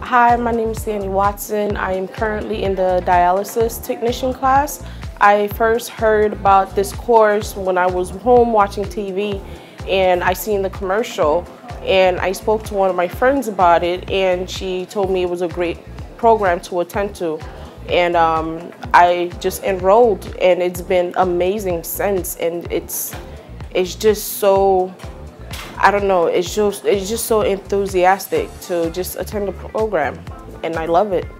Hi, my name is Sandy Watson. I am currently in the dialysis technician class. I first heard about this course when I was home watching TV and I seen the commercial, and I spoke to one of my friends about it, and she told me it was a great program to attend to. And I just enrolled, and it's been amazing since, and it's just so, I don't know, it's just so enthusiastic to just attend the program, and I love it.